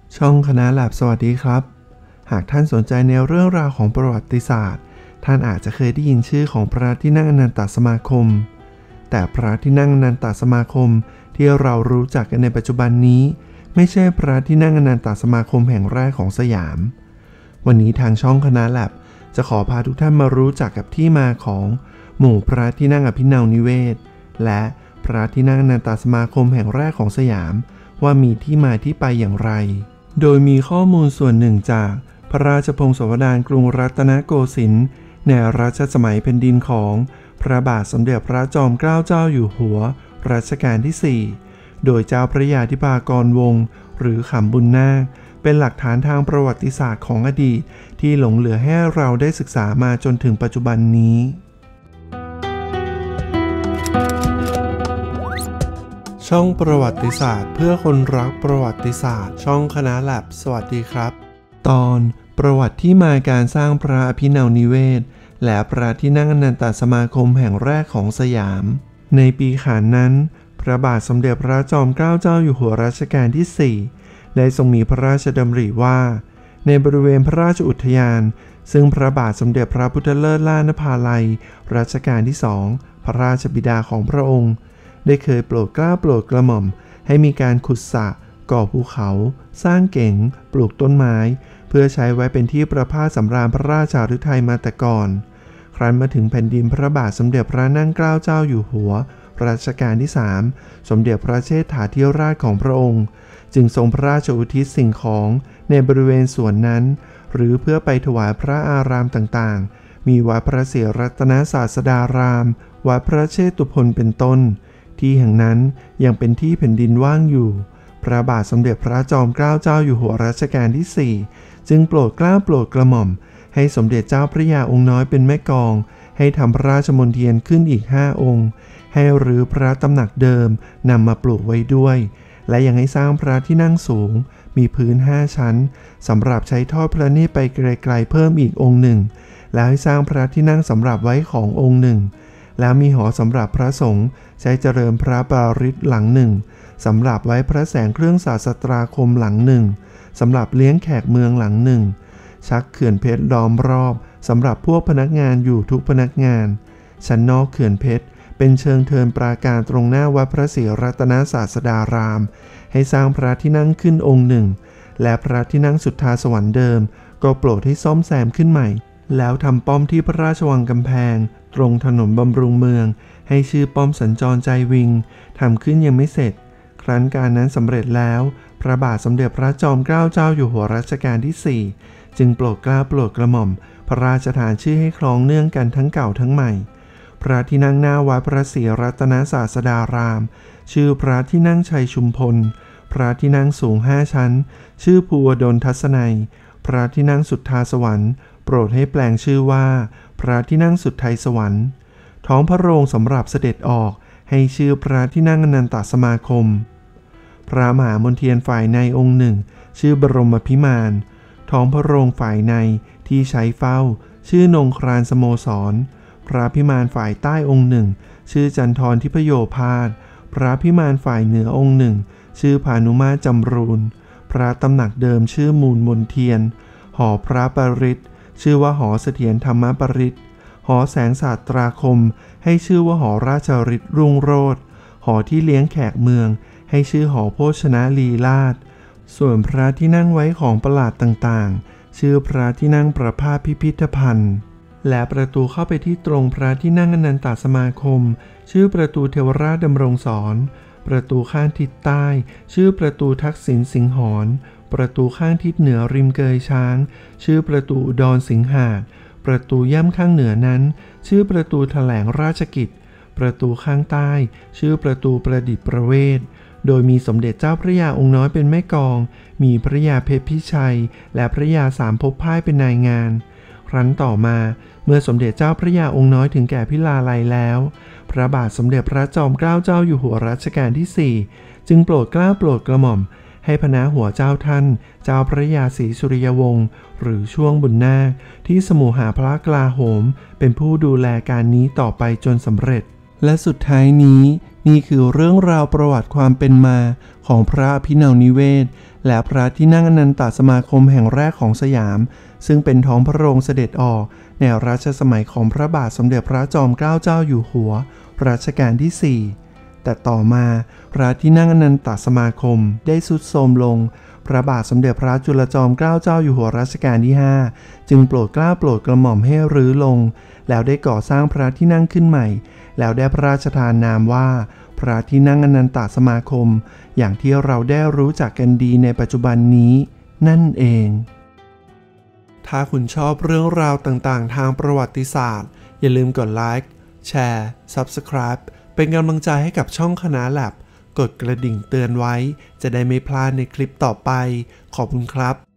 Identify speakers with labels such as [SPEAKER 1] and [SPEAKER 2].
[SPEAKER 1] ช่องคณะแลบสวัสดีครับหากท่านสนใจในเรื่องราวของประวัติศาสตร์ท่านอาจจะเคยได้ยินชื่อของพระที่นั่งอนันตสมาคมแต่พระที่นั่งอนันตสมาคมที่เรารู้จักกันในปัจจุบันนี้ไม่ใช่พระที่นั่งอนันตสมาคมแห่งแรกของสยามวันนี้ทางช่องคณะแลบจะขอพาทุกท่านมารู้จักกับที่มาของหมู่พระที่นั่งอภินัวนิเวศและพระที่นั่งอนันตสมาคมแห่งแรกของสยามว่ามีที่มาที่ไปอย่างไรโดยมีข้อมูลส่วนหนึ่งจากพระราชพงศาวดารกรุงรัตนโกสินทร์ในรัชสมัยแผ่นดินของพระบาทสมเด็จพระจอมเกล้าเจ้าอยู่หัวรัชกาลที่ 4โดยเจ้าพระยาธิปากรวงศ์หรือขำบุญนาคเป็นหลักฐานทางประวัติศาสตร์ของอดีตที่หลงเหลือให้เราได้ศึกษามาจนถึงปัจจุบันนี้ช่องประวัติศาสตร์เพื่อคนรักประวัติศาสตร์ช่องคณะแลบสวัสดีครับตอนประวัติที่มาการสร้างพระอภินัวนิเวศและพระที่นั่งอนันตสมาคมแห่งแรกของสยามในปีขานนั้นพระบาทสมเด็จพระจอมเกล้าเจ้าอยู่หัวรัชกาลที่ 4ได้ทรงมีพระราชดำริว่าในบริเวณพระราชอุทยานซึ่งพระบาทสมเด็จพระพุทธเลิศล่านภาลัยรัชกาลที่ 2พระราชบิดาของพระองค์ได้เคยโปรดเกล้าโปรดกระหม่อมให้มีการขุดสระก่อภูเขาสร้างเก๋งปลูกต้นไม้เพื่อใช้ไว้เป็นที่ประพาสสำราญพระราชาฤทัยมาแต่ก่อนครั้นมาถึงแผ่นดินพระบาทสมเด็จพระนั่งเกล้าเจ้าอยู่หัวรัชกาลที่ 3สมเด็จพระเชษฐาธิราชของพระองค์จึงทรงพระราชอุทิศสิ่งของในบริเวณส่วนนั้นหรือเพื่อไปถวายพระอารามต่างๆมีวัดพระศรีรัตนศาสดารามวัดพระเชตุพนเป็นต้นที่แห่งนั้นยังเป็นที่แผ่นดินว่างอยู่พระบาทสมเด็จพระจอมเกล้าเจ้าอยู่หัวรัชกาลที่ 4จึงโปรดเกล้าโปรดกระหม่อมให้สมเด็จเจ้าพระยาองค์น้อยเป็นแม่กองให้ทำพระราชมณฑียนขึ้นอีก5องค์ให้รื้อพระตำหนักเดิมนำมาปลูกไว้ด้วยและยังให้สร้างพระที่นั่งสูงมีพื้น5ชั้นสำหรับใช้ทอดพระเนตรไปไกลๆเพิ่มอีกองค์หนึ่งแล้วให้สร้างพระที่นั่งสำหรับไว้ขององค์หนึ่งแล้วมีหอสำหรับพระสงฆ์ใช้เจริญพระปาริตหลังหนึ่งสำหรับไว้พระแสงเครื่องศาสตราคมหลังหนึ่งสำหรับเลี้ยงแขกเมืองหลังหนึ่งชักเขื่อนเพชรล้อมรอบสำหรับพวกพนักงานอยู่ทุกพนักงานชั้นนอกเขื่อนเพชรเป็นเชิงเทินปราการตรงหน้าวัดพระศรีรัตนศาสดารามให้สร้างพระที่นั่งขึ้นองค์หนึ่งและพระที่นั่งสุทธาสวรรค์เดิมก็โปรดให้ซ่อมแซมขึ้นใหม่แล้วทำป้อมที่พระราชวังกำแพงตรงถนนบำรุงเมืองให้ชื่อป้อมสัญจรใจวิงทำขึ้นยังไม่เสร็จครั้นการนั้นสำเร็จแล้วพระบาทสมเด็จพระจอมเกล้าเจ้าอยู่หัวรัชกาลที่ 4จึงโปรดเกล้าโปรดกระหม่อมพระราชทานชื่อให้คล้องเนื่องกันทั้งเก่าทั้งใหม่พระที่นั่งหน้าวัดพระศรีรัตนศาสดารามชื่อพระที่นั่งชัยชุมพลพระที่นั่งสูง5ชั้นชื่อภูวดลทัศนัยพระที่นั่งสุทธาสวรรค์โปรดให้แปลงชื่อว่าพระที่นั่งสุทไทยสวรรค์ท้องพระโรงสำหรับเสด็จออกให้ชื่อพระที่นั่งอนันตสมาคมพระมหามณฑียนฝ่ายในองค์หนึ่งชื่อบรมพิมานท้องพระโรงฝ่ายในที่ใช้เฝ้าชื่อนงครานสโมสรพระพิมานฝ่ายใต้องค์หนึ่งชื่อจันทรทิพโยภาสพระพิมานฝ่ายเหนือองค์หนึ่งชื่อพานุมาจำรูนพระตำหนักเดิมชื่อมูลมนเทียนหอพระปริตชื่อว่าหอเสถียรธรรมปริตหอแสงศาสตราคมให้ชื่อว่าหอราชฤทธิ์รุ่งโรจน์หอที่เลี้ยงแขกเมืองให้ชื่อหอโภชนะลีลาศส่วนพระที่นั่งไว้ของประหลาดต่างๆชื่อพระที่นั่งประภาสพิพิธภัณฑ์และประตูเข้าไปที่ตรงพระที่นั่งอนันตสมาคมชื่อประตูเทวราชดำรงสอนประตูข้างทิศใต้ชื่อประตูทักษิณสิงหรประตูข้างทิศเหนือริมเกยช้างชื่อประตูอุดรสิงหาดประตูย่ำข้างเหนือนั้นชื่อประตูแถลงราชกิจประตูข้างใต้ชื่อประตูประดิษฐ์ประเวศโดยมีสมเด็จเจ้าพระยาองค์น้อยเป็นแม่กองมีพระยาเพชรพิชัยและพระยาสามภพพ่ายเป็นนายงานครั้นต่อมาเมื่อสมเด็จเจ้าพระยาองค์น้อยถึงแก่พิลาลัยแล้วพระบาทสมเด็จพระจอมเกล้าเจ้าอยู่หัวรัชกาลที่ 4จึงโปรดเกล้าโปรดกระหม่อมให้พนาหัวเจ้าท่านเจ้าพระยาศรีสุริยวงศ์หรือช่วงบุญนาคที่สมุหาพระกลาโหมเป็นผู้ดูแลการนี้ต่อไปจนสำเร็จและสุดท้ายนี้นี่คือเรื่องราวประวัติความเป็นมาของพระอภินาวนิเวศและพระที่นั่งอนันตสมาคมแห่งแรกของสยามซึ่งเป็นท้องพระโรงเสด็จออกในรัชสมัยของพระบาทสมเด็จพระจอมเกล้าเจ้าอยู่หัวรัชกาลที่ 4แต่ต่อมาพระที่นั่งอนันตสมาคมได้ทรุดโทรมลงพระบาทสมเด็จพระจุลจอมเกล้าเจ้าอยู่หัวรัชกาลที่ 5จึงโปรดเกล้าโปรดกระหม่อมให้รื้อลงแล้วได้ก่อสร้างพระที่นั่งขึ้นใหม่แล้วได้พระราชทานนามว่าพระที่นั่งอนันตสมาคมอย่างที่เราได้รู้จักกันดีในปัจจุบันนี้นั่นเองถ้าคุณชอบเรื่องราวต่างๆทางประวัติศาสตร์อย่าลืมกดไลค์แชร์ Subscribe เป็นกำลังใจให้กับช่องคณะแลบกดกระดิ่งเตือนไว้จะได้ไม่พลาดในคลิปต่อไปขอบคุณครับ